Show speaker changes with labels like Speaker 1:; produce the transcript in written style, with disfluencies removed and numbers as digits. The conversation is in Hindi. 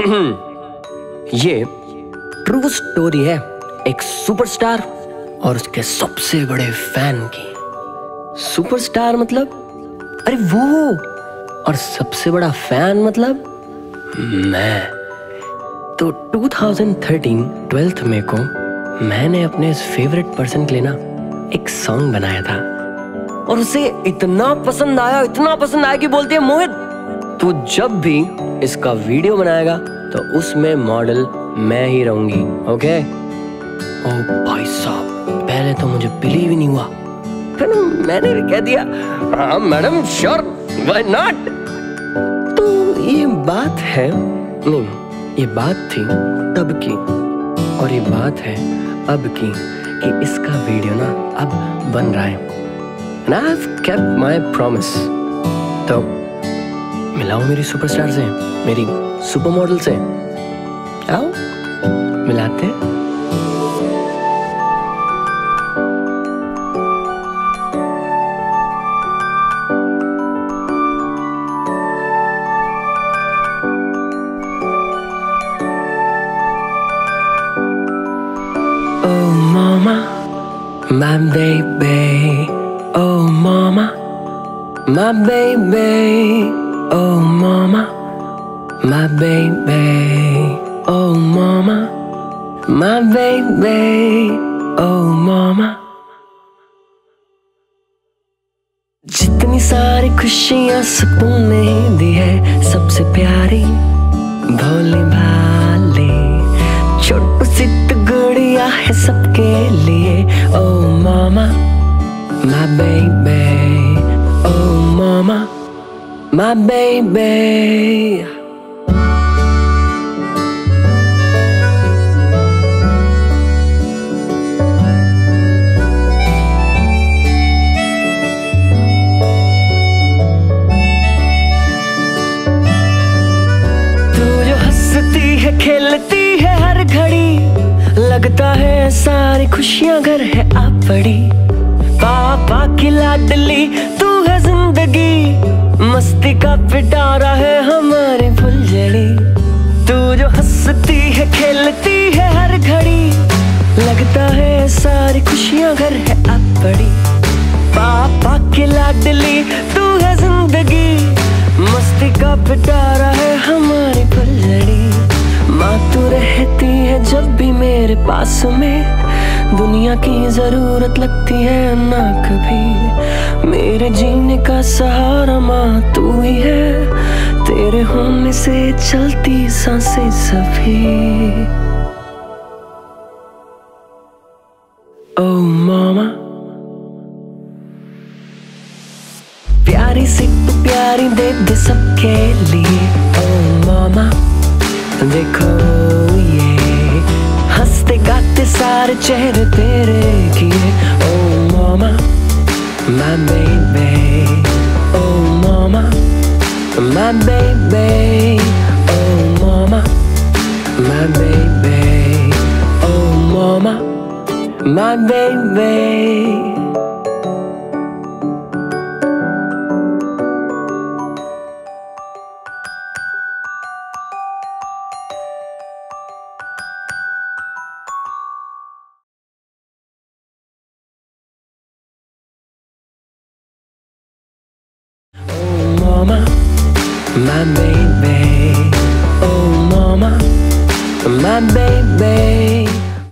Speaker 1: ये ट्रू स्टोरी है एक सुपरस्टार और उसके सबसे बड़े फैन की। सुपरस्टार मतलब अरे वो, और सबसे बड़ा फैन मतलब मैं। तो 2013 12th में को मैंने अपने फेवरेट पर्सन के लिए ना एक सॉन्ग बनाया था और उसे इतना पसंद आया कि बोलती है मोहित तू जब भी इसका वीडियो बनाएगा तो उसमें मॉडल मैं ही रहूंगी, ओके? ओ भाई साहब, पहले तो मुझे बिलीव ही नहीं हुआ, फिर मैंने भी कह दिया हाँ मैडम श्योर, व्हाई नॉट। तो ये बात है नहीं, ये बात थी तब की और ये बात है अब की कि इसका वीडियो ना अब बन रहा है। And I've kept my promise। तो मिलाओ मेरी सुपरस्टार से, मेरी सुपर मॉडल से, आओ मिलाते हैं। Oh mama, my baby, oh mama, my baby, oh mama, my baby, oh mama, my baby, oh mama। जितनी सारी खुशियां सुकून ने दी है, सबसे प्यारी भोली भाली छोटू सी गुड़िया है सबके लिए। Oh mama, my baby, oh mama, my baby। तू जो हंसती है खेलती है हर घड़ी, लगता है सारी खुशियां घर है आ पड़ी। पापा की लाडली तू है जिंदगी, मस्ती का पिटारा है हमारी फुलझड़ी। तू जो हंसती है खेलती है हर घड़ी, लगता है सारी खुशियां घर है आ पड़ी। पापा की लाडली तू है जिंदगी, मस्ती का पिटारा है हमारी फुलझड़ी। माँ तू रहती है जब भी मेरे पास में, दुनिया की जरूरत लगती है ना कभी। मेरे जीने का सहारा माँ तू ही है, तेरे होने से चलती सांसें सभी। ओ मामा, प्यारी सी तू प्यारी दे दे सबके लिए। ओ मामा देखो ये हंसते गाते सारे चेहरे तेरे किए। ओ मामा, my baby, oh mama, my baby, oh mama, my baby, oh mama, my baby। Mama, my baby, oh mama, my baby।